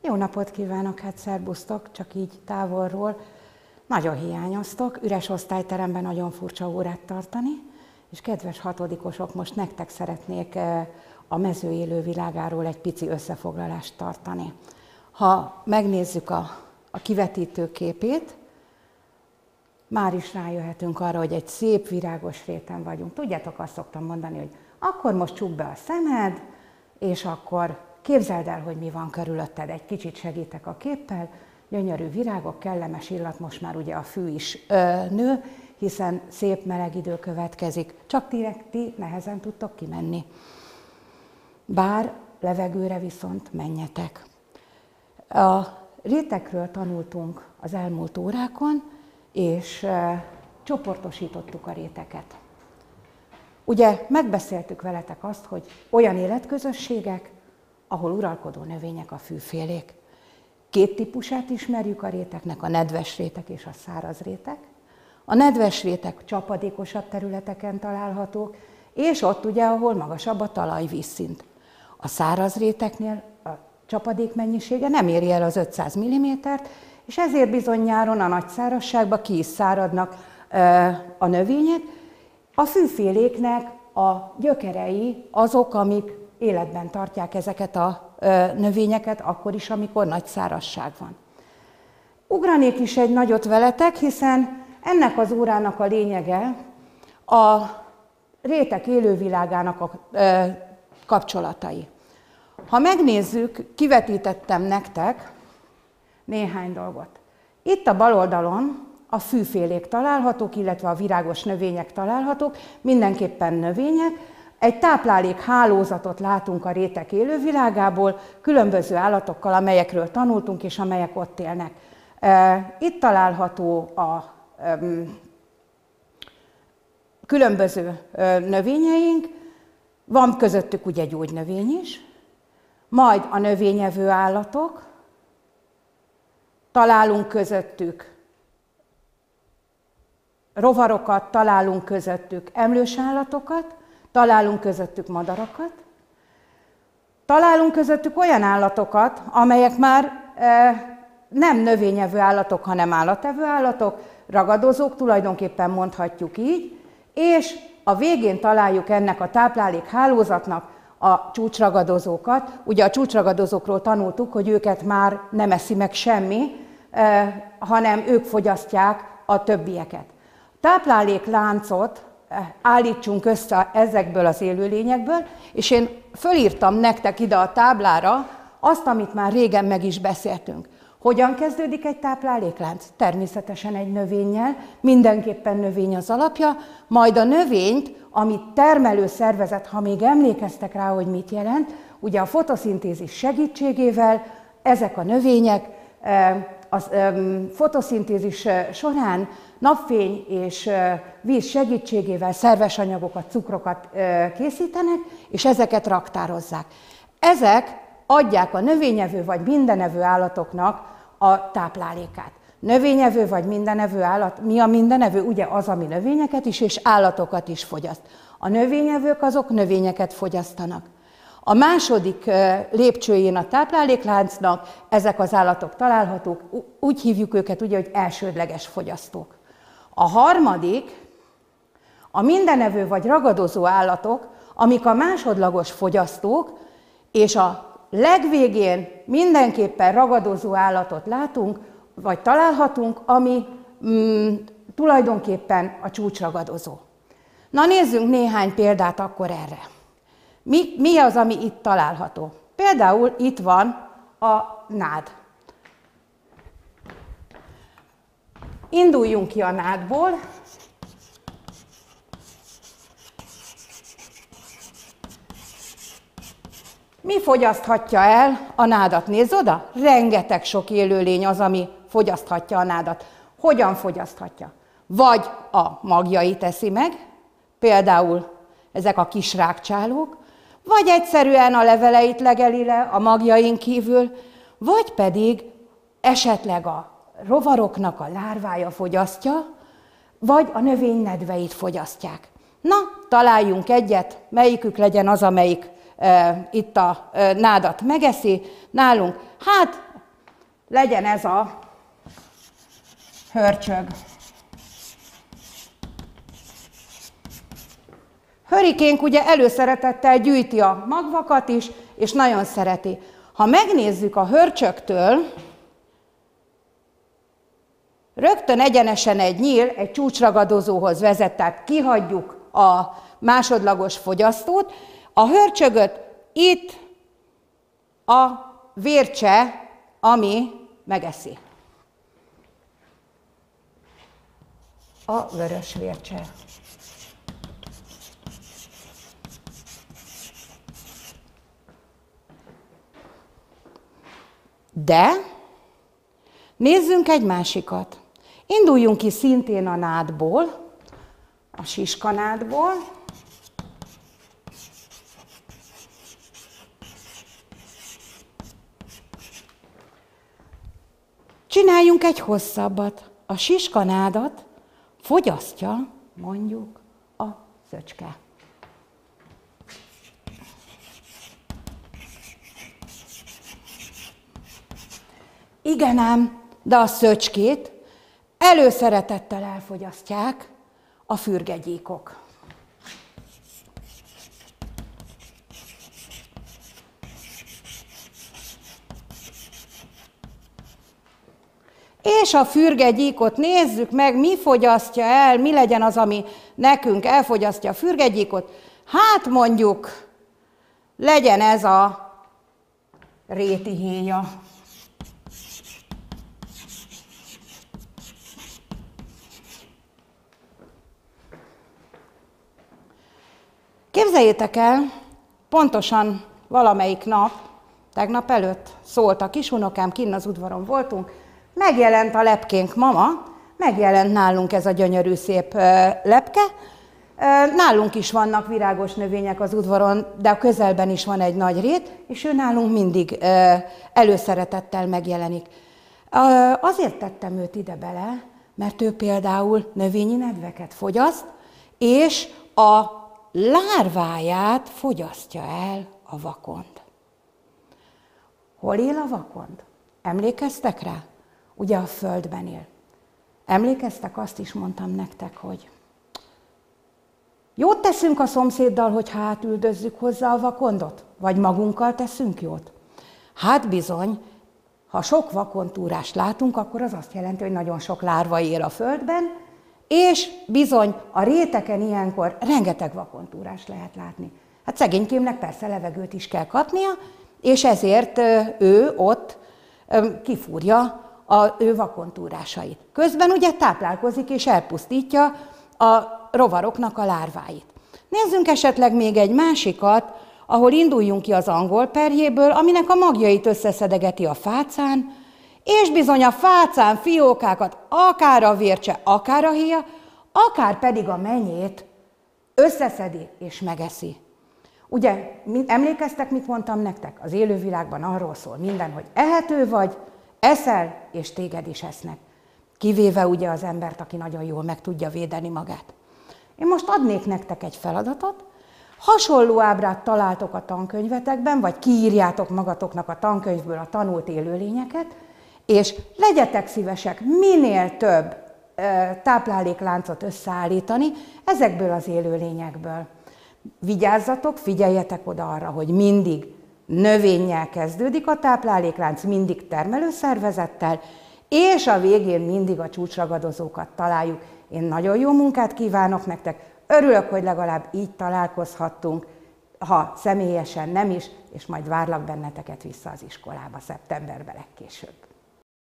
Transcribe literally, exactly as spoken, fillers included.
Jó napot kívánok, hát szerbusztok, csak így távolról. Nagyon hiányoztok, üres osztályteremben nagyon furcsa órát tartani, és kedves hatodikosok, most nektek szeretnék a mező élővilágáról egy pici összefoglalást tartani. Ha megnézzük a, a kivetítő képét, már is rájöhetünk arra, hogy egy szép, virágos réten vagyunk. Tudjátok, azt szoktam mondani, hogy akkor most csukd be a szemed, és akkor képzeld el, hogy mi van körülötted. Egy kicsit segítek a képpel. Gyönyörű virágok, kellemes illat, most már ugye a fű is ö, nő, hiszen szép meleg idő következik. Csak ti, ti nehezen tudtok kimenni. Bár levegőre viszont menjetek. A rétekről tanultunk az elmúlt órákon, és e, csoportosítottuk a réteket. Ugye megbeszéltük veletek azt, hogy olyan életközösségek, ahol uralkodó növények a fűfélék. Két típusát ismerjük a réteknek, a nedves rétek és a száraz rétek. A nedves rétek csapadékosabb területeken találhatók, és ott ugye, ahol magasabb a talajvízszint. A száraz réteknél a csapadék mennyisége nem éri el az ötszáz millimétert, és ezért bizony nyáron a nagy szárazságban ki is száradnak a növények. A fűféléknek a gyökerei azok, amik életben tartják ezeket a növényeket, akkor is, amikor nagy szárazság van. Ugranék is egy nagyot veletek, hiszen ennek az órának a lényege a rétek élővilágának a kapcsolatai. Ha megnézzük, kivetítettem nektek néhány dolgot. Itt a bal oldalon a fűfélék találhatók, illetve a virágos növények találhatók, mindenképpen növények. Egy táplálék hálózatot látunk a rétek élővilágából, különböző állatokkal, amelyekről tanultunk, és amelyek ott élnek. Itt található a különböző növényeink, van közöttük ugye gyógynövény is, majd a növényevő állatok, találunk közöttük rovarokat, találunk közöttük emlős állatokat, találunk közöttük madarakat, találunk közöttük olyan állatokat, amelyek már e, nem növényevő állatok, hanem állatevő állatok, ragadozók, tulajdonképpen mondhatjuk így, és a végén találjuk ennek a táplálék hálózatnak a csúcsragadozókat. Ugye a csúcsragadozókról tanultuk, hogy őket már nem eszi meg semmi, e, hanem ők fogyasztják a többieket. Táplálékláncot állítsunk össze ezekből az élőlényekből, és én fölírtam nektek ide a táblára azt, amit már régen meg is beszéltünk. Hogyan kezdődik egy tápláléklánc? Természetesen egy növényel, mindenképpen növény az alapja, majd a növényt, amit termelő szervezet, ha még emlékeztek rá, hogy mit jelent, ugye a fotoszintézis segítségével ezek a növények a fotoszintézis során napfény és víz segítségével szerves anyagokat, cukrokat készítenek, és ezeket raktározzák. Ezek adják a növényevő vagy mindenevő állatoknak a táplálékát. Növényevő vagy mindenevő állat, mi a mindenevő? Ugye az, ami növényeket is és állatokat is fogyaszt. A növényevők azok növényeket fogyasztanak. A második lépcsőjén a táplálékláncnak ezek az állatok találhatók, úgy hívjuk őket ugye, hogy elsődleges fogyasztók. A harmadik, a mindenevő vagy ragadozó állatok, amik a másodlagos fogyasztók, és a legvégén mindenképpen ragadozó állatot látunk, vagy találhatunk, ami mm, tulajdonképpen a csúcsragadozó. Na nézzünk néhány példát akkor erre. Mi, mi az, ami itt található? Például itt van a nád. Induljunk ki a nádból. Mi fogyaszthatja el a nádat? Nézd oda! Rengeteg sok élőlény az, ami fogyaszthatja a nádat. Hogyan fogyaszthatja? Vagy a magjait teszi meg, például ezek a kis rákcsálók, vagy egyszerűen a leveleit legeli le a magjain kívül, vagy pedig esetleg a rovaroknak a lárvája fogyasztja, vagy a növény nedveit fogyasztják. Na, találjunk egyet, melyikük legyen az, amelyik e, itt a e, nádat megeszi. Nálunk, hát legyen ez a hörcsög. Hurrikénk ugye előszeretettel gyűjti a magvakat is, és nagyon szereti. Ha megnézzük a hörcsögtől, rögtön egyenesen egy nyíl egy csúcsragadozóhoz vezet, tehát kihagyjuk a másodlagos fogyasztót. A hörcsögöt itt a vércse, ami megeszi. A vörös vércse. De nézzünk egy másikat. Induljunk ki szintén a nádból, a siskanádból. Csináljunk egy hosszabbat. A siskanádat fogyasztja mondjuk a szöcske. Igen ám, de a szöcskét előszeretettel elfogyasztják a fürgegyékok. És a fürgegyékot nézzük meg, mi fogyasztja el, mi legyen az, ami nekünk elfogyasztja a fürgegyékot. Hát mondjuk legyen ez a rétihéja. Képzeljétek el, pontosan valamelyik nap, tegnap előtt szólt a kisunokám, kinn az udvaron voltunk, megjelent a lepkénk mama, megjelent nálunk ez a gyönyörű szép lepke. Nálunk is vannak virágos növények az udvaron, de a közelben is van egy nagy rét, és ő nálunk mindig előszeretettel megjelenik. Azért tettem őt ide bele, mert ő például növényi nedveket fogyaszt, és a lárváját fogyasztja el a vakond. Hol él a vakond? Emlékeztek rá? Ugye a földben él. Emlékeztek, azt is mondtam nektek, hogy jót teszünk a szomszéddal, hogyha átüldözzük hozzá a vakondot? Vagy magunkkal teszünk jót? Hát bizony, ha sok vakontúrást látunk, akkor az azt jelenti, hogy nagyon sok lárva él a földben, és bizony a réteken ilyenkor rengeteg vakontúrást lehet látni. Hát szegénykémnek persze levegőt is kell kapnia, és ezért ő ott kifúrja az ő vakontúrásait. Közben ugye táplálkozik és elpusztítja a rovaroknak a lárváit. Nézzünk esetleg még egy másikat, ahol induljunk ki az angol perjéből, aminek a magjait összeszedegeti a fácán, és bizony a fácán fiókákat, akár a vércse, akár a héja, akár pedig a mennyét összeszedi és megeszi. Ugye, emlékeztek, mit mondtam nektek? Az élővilágban arról szól minden, hogy ehető vagy, eszel, és téged is esznek. Kivéve ugye az embert, aki nagyon jól meg tudja védeni magát. Én most adnék nektek egy feladatot, hasonló ábrát találtok a tankönyvetekben, vagy kiírjátok magatoknak a tankönyvből a tanult élőlényeket, és legyetek szívesek minél több e, táplálékláncot összeállítani ezekből az élőlényekből. Vigyázzatok, figyeljetek oda arra, hogy mindig növényel kezdődik a tápláléklánc, mindig termelőszervezettel, és a végén mindig a csúcsragadozókat találjuk. Én nagyon jó munkát kívánok nektek, örülök, hogy legalább így találkozhattunk, ha személyesen nem is, és majd várlak benneteket vissza az iskolába szeptemberben legkésőbb.